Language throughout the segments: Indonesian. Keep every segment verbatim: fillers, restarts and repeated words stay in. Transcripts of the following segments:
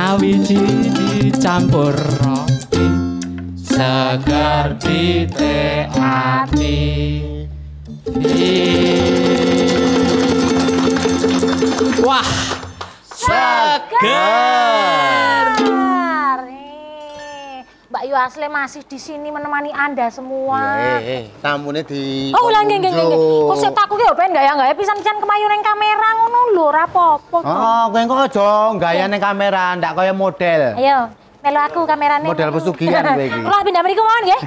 Nyawiji dicampur roti seger di ati. Wah, seger. Mbak Yu Asle masih di sini menemani Anda semua. Eh, eh, tamunya di. Oh, ulang nggih nggih nggih. Kok sik takku ki ben gaya-gaya pisan-pisan kemayu ning kamera ngono lho, ora apa-apa. Oh, kowe kok aja gaya ning kamera, ndak kaya model. Ayo, melu aku kamerane. Model pesugihan kowe iki. Kula pindah mriku mawon nggih.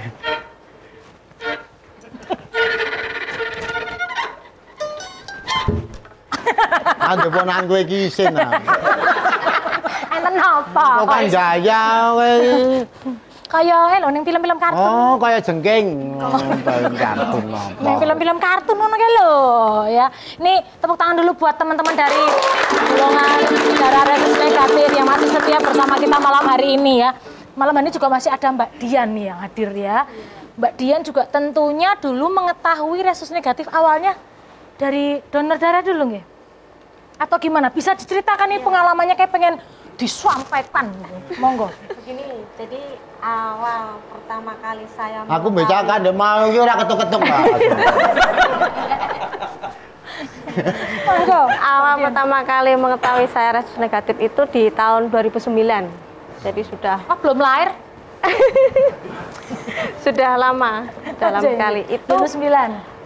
Ande ponakan kowe iki isin ah. Enten apa? Kok kan gaya kowe. Kaya lho ning film-film kartun. Oh, kaya jengking. Oh, film kartun apa? Ning film-film kartun ngono ki lho, ya. Nih, tepuk tangan dulu buat teman-teman dari golongan darah resus negatif yang masih setia bersama kita malam hari ini ya. Malam ini juga masih ada Mbak Dian nih yang hadir ya. Mbak Dian juga tentunya dulu mengetahui resus negatif awalnya dari donor darah dulu nggih? Atau gimana? Bisa diceritakan nih pengalamannya kayak pengen disampaikan, monggo. Begini, jadi awal pertama kali saya Aku becakan deh mau iki ora ketuk-ketuk, Mbak. Monggo. awal pertama kali mengetahui saya resus negatif itu di tahun dua ribu sembilan. Jadi sudah Oh, belum lahir? sudah lama dalam Aja, kali itu. dua ribu sembilan.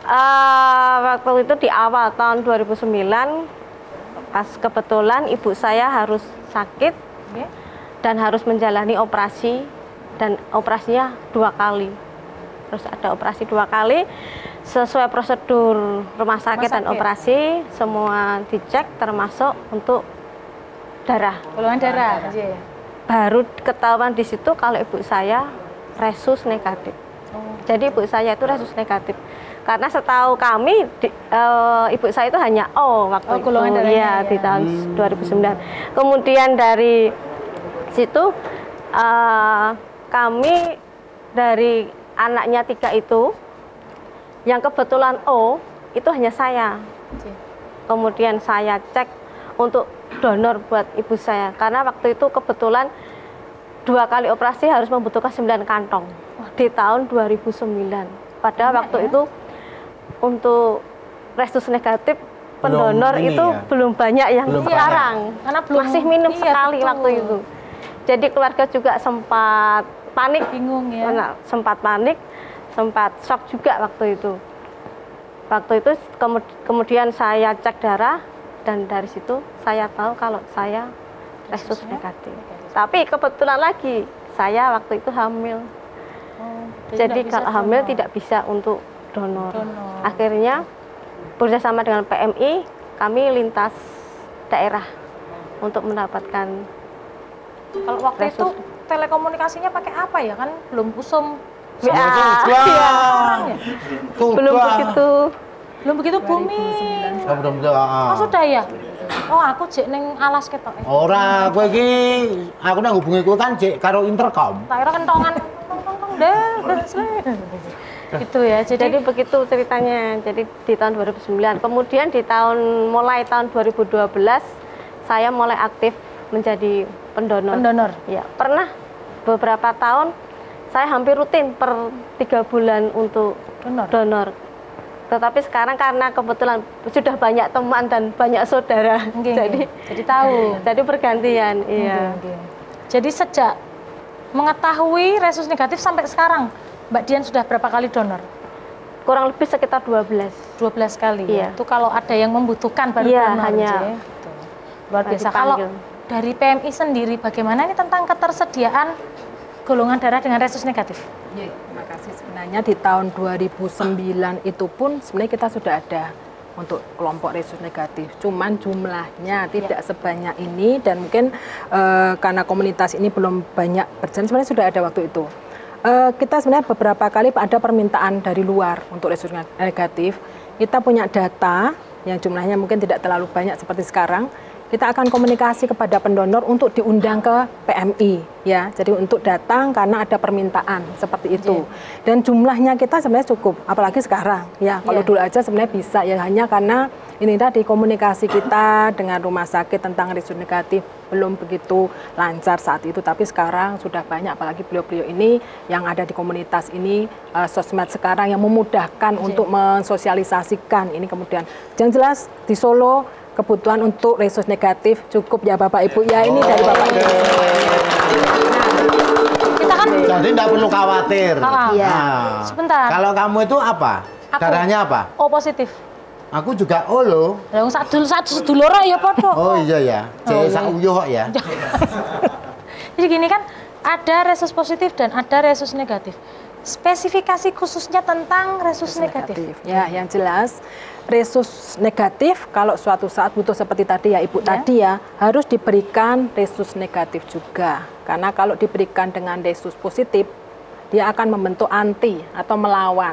eh, waktu itu di awal tahun dua ribu sembilan pas kebetulan ibu saya harus sakit Nggih. dan harus menjalani operasi dan operasinya dua kali. Terus ada operasi dua kali sesuai prosedur rumah sakit, Rumah dan sakit. operasi semua dicek termasuk untuk darah. Golongan darah. Iya. Baru ketahuan di situ kalau ibu saya resus negatif. Oh. Jadi ibu saya itu resus negatif. Karena setahu kami di, eh, ibu saya itu hanya O waktu Oh, itu. golongan darahnya, Iya, ya. di tahun dua ribu sembilan. Kemudian dari situ eh, kami dari anaknya tiga itu yang kebetulan O itu hanya saya. Oke. Kemudian saya cek untuk donor buat ibu saya karena waktu itu kebetulan dua kali operasi harus membutuhkan sembilan kantong di tahun dua ribu sembilan. Padahal Banyak waktu ya? itu untuk resus negatif pendonor Belum ini itu ya? belum banyak yang Belum sekarang. Karena belum Masih minim iya, sekali betul. waktu itu. Jadi keluarga juga sempat panik, Bingung ya. Nah, sempat panik, sempat shock juga waktu itu. Waktu itu kemud- kemudian saya cek darah dan dari situ saya tahu kalau saya resus negatif. Tapi kebetulan lagi saya waktu itu hamil. Oh, Jadi tidak bisa kalau hamil donor. tidak bisa untuk donor. Donor. Akhirnya bekerjasama dengan P M I kami lintas daerah untuk mendapatkan. Kalau waktu itu resus. telekomunikasinya pakai apa ya kan belum usum W A. Sudah. Iya. Sudah. Belum begitu. belum begitu booming. Oh, belum sudah. Oh sudah ya. Oh aku jek neng alas ketok. Eh. Ora, kowe iki aku nang hubungi kowe kan jek karo intercom. Tak kira kentongan tong deh. Gitu ya. Jadi, Jadi begitu ceritanya. Jadi di tahun dua ribu sembilan. Kemudian di tahun mulai tahun dua ribu dua belas saya mulai aktif menjadi pendonor. pendonor. Ya, pernah beberapa tahun saya hampir rutin per tiga bulan untuk Donor. donor. Tetapi sekarang karena kebetulan sudah banyak teman dan banyak saudara, Nggih, jadi nggih. Jadi tahu. jadi bergantian. Iya. Nggih, nggih. Jadi sejak mengetahui resus negatif sampai sekarang, Mbak Dian sudah berapa kali donor? Kurang lebih sekitar dua belas. dua belas kali. Iya. Ya? Itu kalau ada yang membutuhkan baru Iya, donor. hanya J. Gitu. Luar baru biasa. Kalau dipanggil. dari P M I sendiri bagaimana ini tentang ketersediaan golongan darah dengan resus negatif? Ya, terima kasih. Sebenarnya di tahun dua ribu sembilan itu pun sebenarnya kita sudah ada untuk kelompok resus negatif. Cuman jumlahnya tidak sebanyak ini dan mungkin eh, karena komunitas ini belum banyak berjalan, sebenarnya sudah ada waktu itu. Eh, kita sebenarnya beberapa kali ada permintaan dari luar untuk resus negatif. Kita punya data yang jumlahnya mungkin tidak terlalu banyak seperti sekarang. kita akan komunikasi kepada pendonor untuk diundang ke P M I ya. Jadi untuk datang karena ada permintaan seperti itu. Dan jumlahnya kita sebenarnya cukup, apalagi sekarang ya. Kalau Yeah. dulu aja sebenarnya bisa ya, hanya karena ini tadi komunikasi kita dengan rumah sakit tentang resus negatif belum begitu lancar saat itu, tapi sekarang sudah banyak, apalagi beliau-beliau ini yang ada di komunitas ini, uh, sosmed sekarang yang memudahkan untuk mensosialisasikan ini. Kemudian yang jelas di Solo kebutuhan untuk resus negatif cukup ya Bapak Ibu ya, ini dari Bapak Ibu. Kita kan Jadi tidak perlu khawatir. Ah, Iya. Nah, Sebentar. Kalau kamu itu apa? Aku. Darahnya apa? O positif. Aku juga O loh. Lah wong sak dulu sak sedulur ya padha. Oh iya ya. Oh, Cek iya. sak uyuh kok ya. Jadi gini kan, ada resus positif dan ada resus negatif. Spesifikasi khususnya tentang resus negatif. Ya, yang jelas resus negatif kalau suatu saat butuh seperti tadi ya Ibu Ya. tadi ya, harus diberikan resus negatif juga. Karena kalau diberikan dengan resus positif, dia akan membentuk anti atau melawan.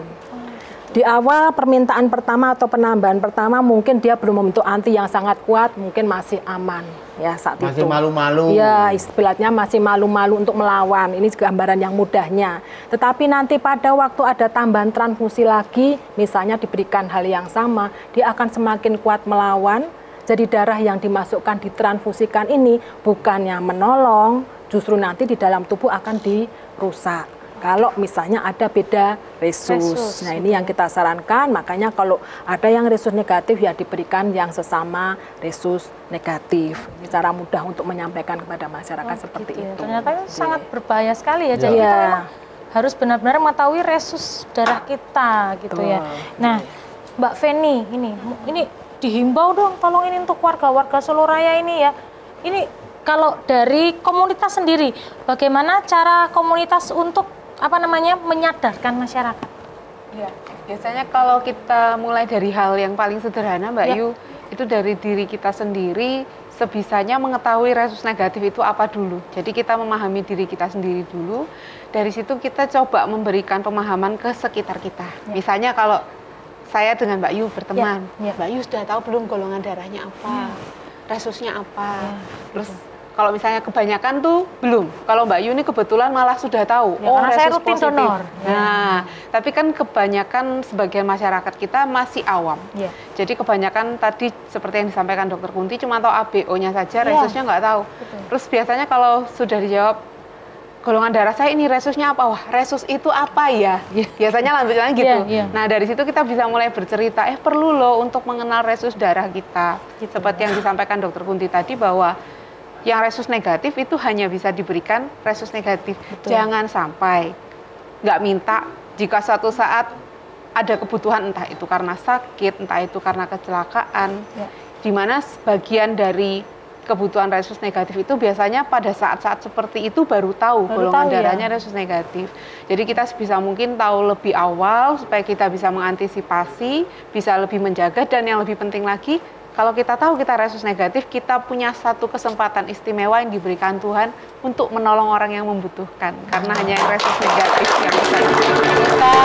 Di awal permintaan pertama atau penambahan pertama mungkin dia belum membentuk anti yang sangat kuat, mungkin masih aman ya saat itu. Masih malu-malu. Ya, istilahnya masih malu-malu untuk melawan. Ini gambaran yang mudahnya. Tetapi nanti pada waktu ada tambahan transfusi lagi, misalnya diberikan hal yang sama, dia akan semakin kuat melawan. Jadi darah yang dimasukkan ditransfusikan ini bukannya menolong, justru nanti di dalam tubuh akan dirusak. Kalau misalnya ada beda resus. Resus, Nah ini yang kita sarankan, makanya kalau ada yang resus negatif ya diberikan yang sesama resus negatif. Ini cara mudah untuk menyampaikan kepada masyarakat seperti Gitu ya. itu. Ternyata itu Jadi, sangat berbahaya sekali ya. Jadi Iya. kita memang harus benar-benar mengetahui resus darah kita gitu ya. Betul. Nah, Mbak Feni ini ini dihimbau dong, tolong ini untuk warga-warga Solo Raya ini ya. Ini kalau dari komunitas sendiri, bagaimana cara komunitas untuk apa namanya menyadarkan masyarakat? Ya, biasanya kalau kita mulai dari hal yang paling sederhana, Mbak Ya. Yu, itu dari diri kita sendiri, sebisanya mengetahui resus negatif itu apa dulu. Jadi kita memahami diri kita sendiri dulu, dari situ kita coba memberikan pemahaman ke sekitar kita. Misalnya kalau saya dengan Mbak Yu berteman, Ya, ya. Mbak Yu sudah tahu belum golongan darahnya apa, resusnya apa, terus kalau misalnya kebanyakan tuh belum. Kalau Mbak Yu ini kebetulan malah sudah tahu. Ya, karena saya rutin positif. donor. Nah, tapi kan kebanyakan sebagian masyarakat kita masih awam. Ya. Jadi kebanyakan tadi seperti yang disampaikan Dokter Kunti cuma tahu A B O-nya saja, Ya. resusnya nggak tahu. Terus biasanya kalau sudah dijawab golongan darah saya ini resusnya apa? Wah, resus itu apa ya? Biasanya lanjutnya gitu. Ya, ya. Nah, dari situ kita bisa mulai bercerita, eh perlu loh untuk mengenal resus darah kita. Gitu. Seperti yang disampaikan Dokter Kunti tadi bahwa yang resus negatif itu hanya bisa diberikan resus negatif. Betul. Jangan sampai nggak minta jika suatu saat ada kebutuhan, entah itu karena sakit, entah itu karena kecelakaan, Ya. di mana sebagian dari kebutuhan resus negatif itu biasanya pada saat-saat seperti itu baru tahu Baru golongan tahu, ya. darahnya resus negatif. Jadi kita sebisa mungkin tahu lebih awal supaya kita bisa mengantisipasi, bisa lebih menjaga, dan yang lebih penting lagi, kalau kita tahu kita resus negatif, kita punya satu kesempatan istimewa yang diberikan Tuhan untuk menolong orang yang membutuhkan. Karena hanya yang resus negatif yang bisa kita.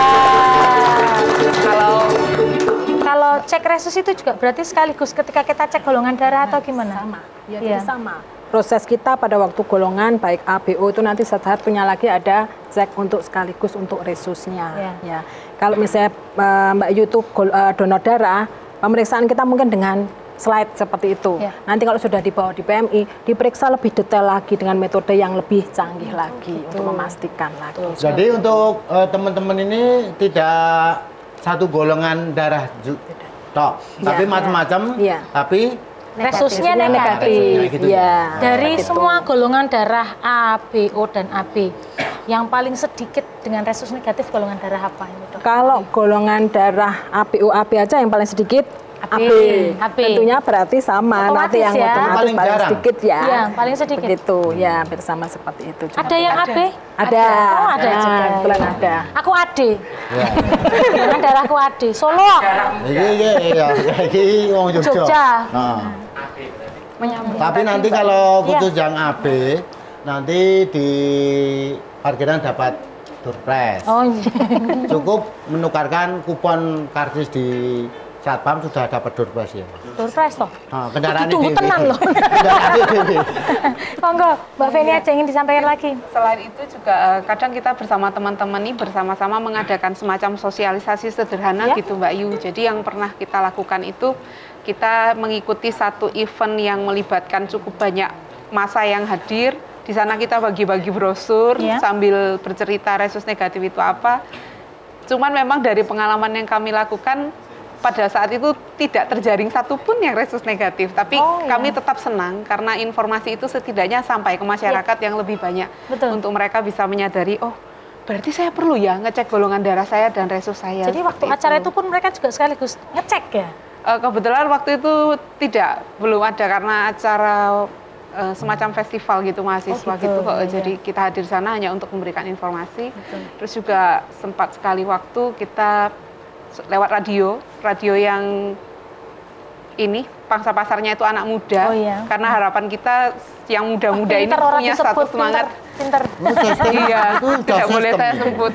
Kalau Kalau cek resus itu juga berarti sekaligus ketika kita cek golongan darah atau gimana? sama. Ya, Iya. jadi sama. Proses kita pada waktu golongan baik A B O itu nanti satunya lagi ada cek untuk sekaligus untuk resusnya. Ya. Ya. Kalau misalnya eh, Mbak Yu itu gol- eh, donor darah, pemeriksaan kita mungkin dengan slide seperti itu. Ya. Nanti kalau sudah dibawa di P M I, diperiksa lebih detail lagi dengan metode yang lebih canggih lagi untuk memastikan lagi. Jadi untuk eh, teman-teman ini tidak satu golongan darah ju- tok, tapi Iya. macam-macam, Iya. tapi Resusnya Resusnya negatif. Negatif. Gitu ya. Ya. Dari Gitu. semua golongan darah A, B, O, dan A B, yang paling sedikit dengan resus negatif golongan darah apa ini, Dok? Kalau golongan darah A B O A B aja yang paling sedikit A B. A B. A B. Tentunya berarti sama. Otomatis Nanti yang ya. otomatis Paling paling, jarang. sedikit ya. Iya, paling sedikit. Begitu ya, hampir sama seperti itu. Cuma Ada yang A B? Ada. Oh, ada Nah, juga. kebetulan ada. Aku A D. ya. Golongan darahku A D. Solo. Iki iki ya, iki wong Jogja. Jogja. Nah. Tapi nanti kalau khusus yang A B, nanti di parkiran dapat door prize. Oh iya. Cukup menukarkan kupon karcis di Satpam sudah dapat door prize ya. Door prize toh? Oh, kendaraan Tunggu dewe. tenang loh. Kendaraan dewe. Monggo, Mbak Feni aja ingin disampaikan lagi. Selain itu juga eh, kadang kita bersama teman-teman ini bersama-sama mengadakan semacam sosialisasi sederhana Ya. gitu Mbak Yu. Jadi yang pernah kita lakukan itu kita mengikuti satu event yang melibatkan cukup banyak massa yang hadir. Di sana kita bagi-bagi brosur Ya. sambil bercerita resus negatif itu apa. Cuman memang dari pengalaman yang kami lakukan pada saat itu tidak terjaring satupun yang resus negatif, tapi Oh, iya. kami tetap senang karena informasi itu setidaknya sampai ke masyarakat yang lebih banyak. Betul. Untuk mereka bisa menyadari, oh berarti saya perlu ya ngecek golongan darah saya dan resus saya. Jadi waktu seperti acara itu pun mereka juga sekaligus ngecek ya? Eh, kebetulan waktu itu tidak, belum ada karena acara eh, semacam festival gitu mahasiswa Oh, gitu, gitu kok. iya. Jadi kita hadir sana hanya untuk memberikan informasi. Terus juga sempat sekali waktu kita lewat radio, radio yang ini pangsa pasarnya itu anak muda. Oh, iya. Karena harapan kita yang muda-muda ini Pinter orang punya disebut, satu semangat. Pinter. Oh, sistem Iya, itu udah tidak boleh sistem saya ya. sebut.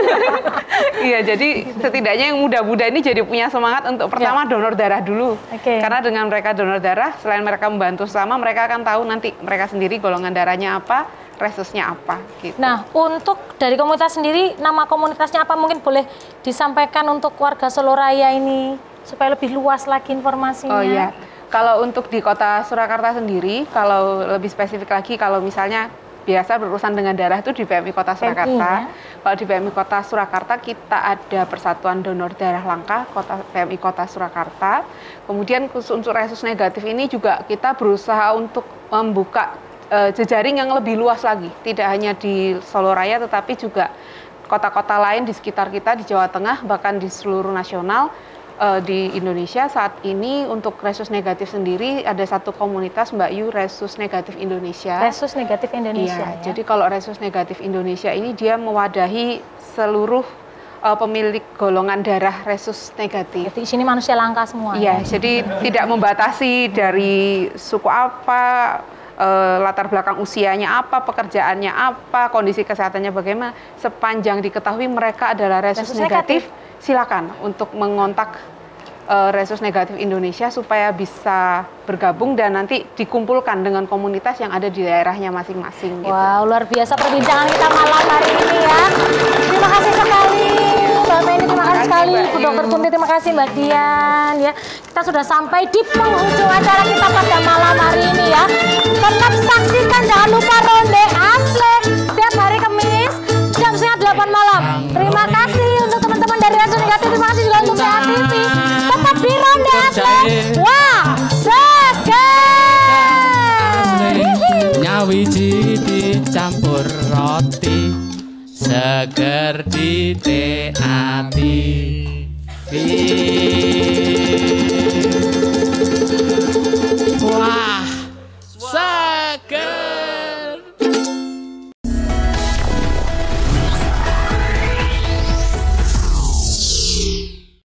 Iya, jadi setidaknya yang muda-muda ini jadi punya semangat untuk pertama donor darah dulu. Oke. Karena dengan mereka donor darah, selain mereka membantu sama, mereka akan tahu nanti mereka sendiri golongan darahnya apa, resusnya apa. Gitu. Nah, untuk dari komunitas sendiri, nama komunitasnya apa mungkin boleh disampaikan untuk warga Soloraya ini supaya lebih luas lagi informasinya. Oh iya, kalau untuk di kota Surakarta sendiri, kalau lebih spesifik lagi, kalau misalnya biasa berurusan dengan darah itu di P M I Kota Surakarta. ya. Kalau di P M I Kota Surakarta kita ada Persatuan Donor Darah Langka Kota P M I Kota Surakarta. Kemudian khusus untuk resus negatif ini juga kita berusaha untuk membuka eh, jejaring yang lebih luas lagi, tidak hanya di Soloraya tetapi juga kota-kota lain di sekitar kita di Jawa Tengah bahkan di seluruh nasional. Uh, di Indonesia saat ini untuk resus negatif sendiri ada satu komunitas Mbak Yu, Resus Negatif Indonesia. Resus negatif Indonesia. Iya, ya. jadi kalau Resus Negatif Indonesia ini dia mewadahi seluruh uh, pemilik golongan darah resus negatif. Jadi di sini manusia langka semua. Iya, ya. jadi tidak membatasi dari suku apa, uh, latar belakang usianya apa, pekerjaannya apa, kondisi kesehatannya bagaimana. Sepanjang diketahui mereka adalah resus, Resus negatif, negatif. silakan untuk mengontak uh, Resus Negatif Indonesia supaya bisa bergabung dan nanti dikumpulkan dengan komunitas yang ada di daerahnya masing-masing. Gitu. Wow, luar biasa perbincangan kita malam hari ini ya. Terima kasih sekali Mbak Feni, terima kasih sekali Bu Dokter Kunti, terima kasih Mbak Dian ya. Kita sudah sampai di penghujung acara kita pada malam hari ini ya. Tetap saksikan, jangan lupa ronde asli setiap hari Kamis jam setengah delapan malam. Terima kasih untuk teman-teman dari Resus Negatif, terima kasih juga untuk Sehat T V. Tetap di ronde asli. Wah, seger. Nyawiji dicampur roti, seger di ati.